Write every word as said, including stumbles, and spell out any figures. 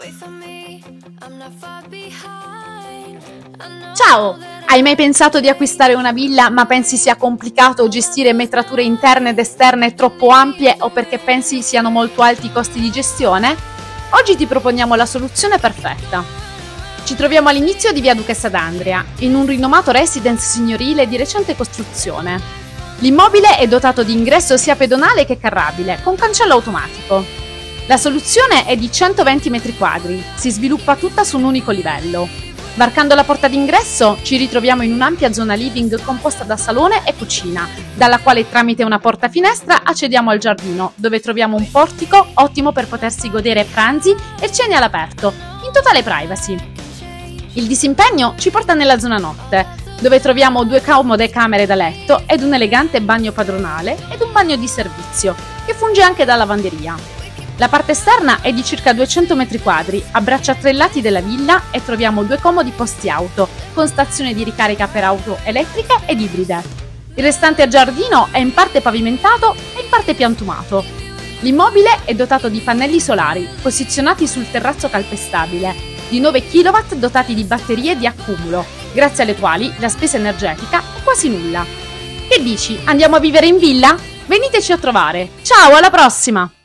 Ciao! Hai mai pensato di acquistare una villa ma pensi sia complicato gestire metrature interne ed esterne troppo ampie o perché pensi siano molto alti i costi di gestione? Oggi ti proponiamo la soluzione perfetta. Ci troviamo all'inizio di via Duchessa d'Andria, in un rinomato residence signorile di recente costruzione. L'immobile è dotato di ingresso sia pedonale che carrabile, con cancello automatico. La soluzione è di centoventi metri quadri, si sviluppa tutta su un unico livello. Varcando la porta d'ingresso ci ritroviamo in un'ampia zona living composta da salone e cucina, dalla quale tramite una porta-finestra accediamo al giardino, dove troviamo un portico ottimo per potersi godere pranzi e cene all'aperto, in totale privacy. Il disimpegno ci porta nella zona notte, dove troviamo due comode camere da letto ed un elegante bagno padronale ed un bagno di servizio, che funge anche da lavanderia. La parte esterna è di circa duecento metri quadri, a braccia a tre lati della villa e troviamo due comodi posti auto, con stazione di ricarica per auto elettriche ed ibride. Il restante giardino è in parte pavimentato e in parte piantumato. L'immobile è dotato di pannelli solari, posizionati sul terrazzo calpestabile, di nove chilowatt dotati di batterie di accumulo, grazie alle quali la spesa energetica è quasi nulla. Che dici, andiamo a vivere in villa? Veniteci a trovare! Ciao, alla prossima!